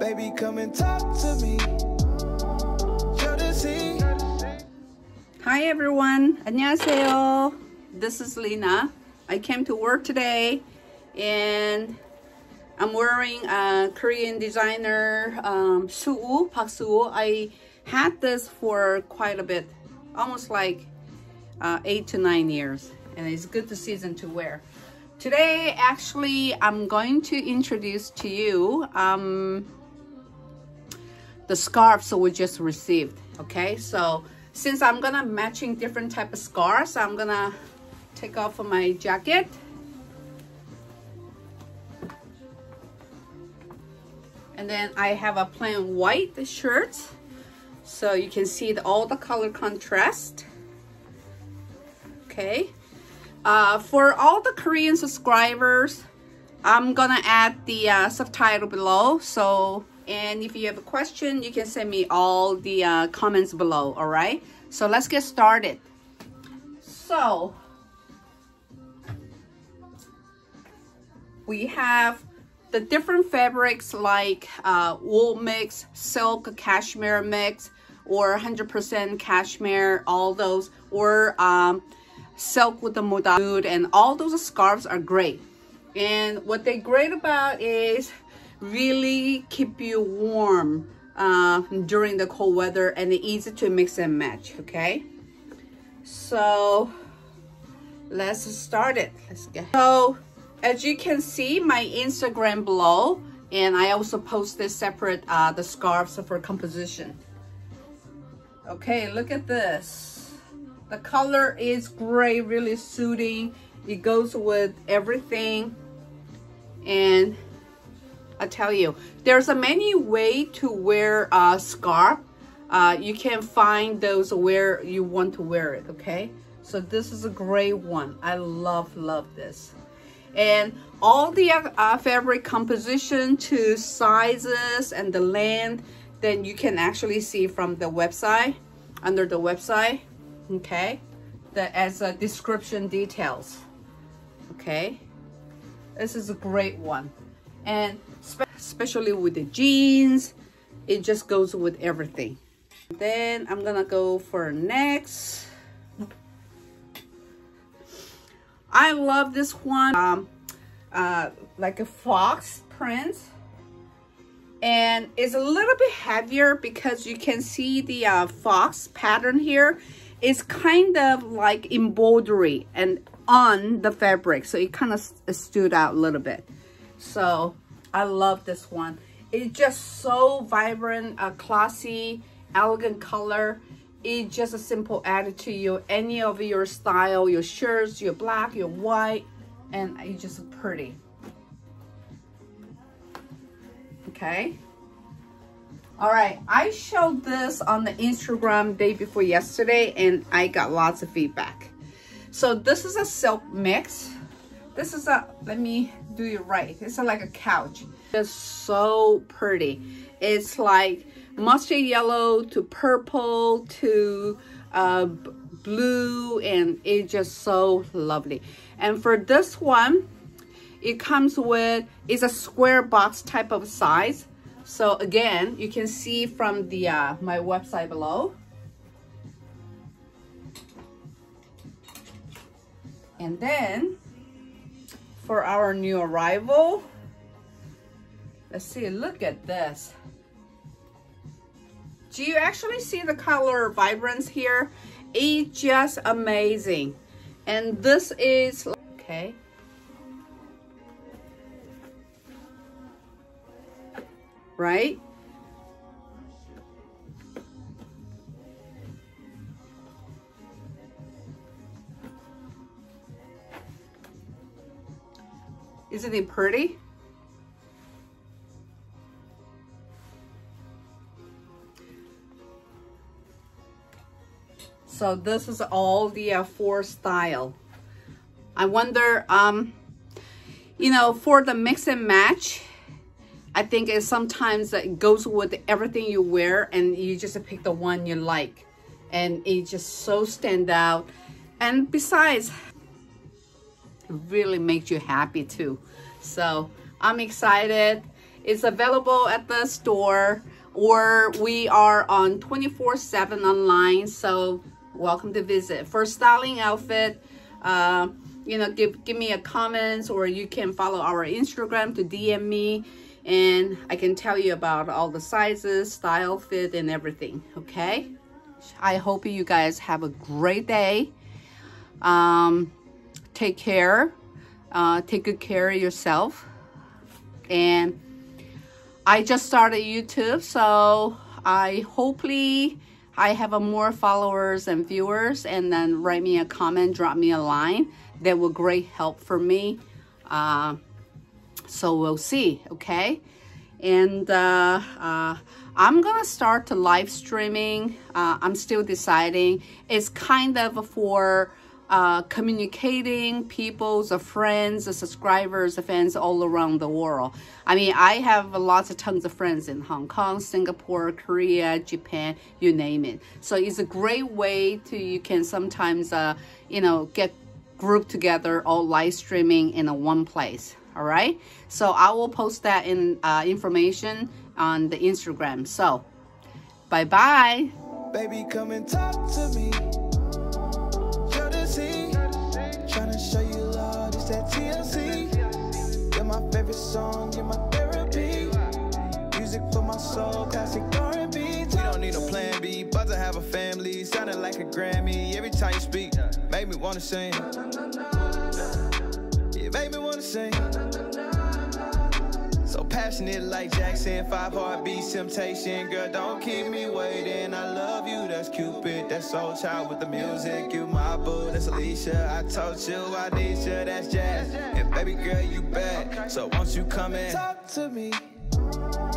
Baby, come and talk to me. Hi everyone, 안녕하세요. This is Lena. I came to work today and I'm wearing a Korean designer Suwoo, Park Suwoo. I had this for quite a bit, almost like 8 to 9 years, and it's good to season to wear. Today, actually, I'm going to introduce to you the scarves we just received. Okay, so since I'm gonna matching different type of scarves, I'm gonna take off my jacket. And then I have a plain white shirt, so you can see all the color contrast. Okay, for all the Korean subscribers, I'm gonna add the subtitle below. So, and if you have a question, you can send me all the comments below. All right, so let's get started. So we have the different fabrics like wool mix, silk, cashmere mix, or 100% cashmere, all those, or silk with the modal, and all those scarves are great. And what they're great about is really keep you warm during the cold weather, and easy to mix and match. Okay, so let's start it. Let's get so. As you can see, my Instagram below, and I also posted separate the scarves for composition. Okay, look at this. The color is gray, really suiting. It goes with everything. And I tell you, there's a many way to wear a scarf. You can find those where you want to wear it, okay? So this is a great one. I love this. And all the fabric composition to sizes and the length, then you can actually see from the website, under the website, okay, as a description details. Okay, this is a great one, and especially with the jeans, it just goes with everything. Then I'm gonna go for next. I love this one, like a fox print, and it's a little bit heavier because you can see the fox pattern here. It's kind of like embroidery and on the fabric, so it kind of stood out a little bit. So I love this one. It's just so vibrant, classy, elegant color. It's just a simple add to you any of your style, your shirts, your black, your white, and it's just pretty. Okay, all right, I showed this on the Instagram day before yesterday, and I got lots of feedback. So this is a silk mix. This is a, let me do it right, it's like a couch. It's so pretty. It's like mustard yellow to purple to blue, and it's just so lovely. And for this one, it comes with, it's a square box type of size. So again, you can see from the my website below. And then for our new arrival, let's see, look at this. Do you actually see the color vibrance here? It's just amazing. And this is, okay. Right? Isn't it pretty? So this is all the four style. I wonder, you know, for the mix and match, I think it sometimes it goes with everything you wear, and you just pick the one you like, and it just so stand out. And besides, it really makes you happy too. So I'm excited. It's available at the store, or we are on 24/7 online. So welcome to visit. For styling outfit, you know, give me a comment, or you can follow our Instagram to DM me, and I can tell you about all the sizes, style, fit, and everything. Okay, I hope you guys have a great day. Take care. Take good care of yourself. And I just started YouTube, so hopefully I have more followers and viewers, and then write me a comment, drop me a line. That will great help for me. So we'll see, okay? And I'm gonna start to live streaming. I'm still deciding. It's kind of for communicating people's friends, subscribers, fans all around the world. I mean, I have lots of tons of friends in Hong Kong, Singapore, Korea, Japan, you name it. So it's a great way to, you can sometimes, you know, get grouped together, all live streaming in one place. All right. So I will post that in information on the Instagram. So bye-bye. Baby, come and talk to me. Tryna show you love, it's that TLC. You're my favorite song, you're my therapy. Music for my soul, classic R&B. We don't need a plan B, but to have a family. Sounding like a Grammy, every time you speak, make me wanna sing. Yeah, make me wanna sing. So passionate like Jackson, 5 heartbeats, temptation. Girl, don't keep me waiting. I love you, that's Cupid, that's Soul Child with the music. You my boo, that's Alicia. I told you I need you, that's Jazz. And baby girl, you bad. So won't you come in? Talk to me.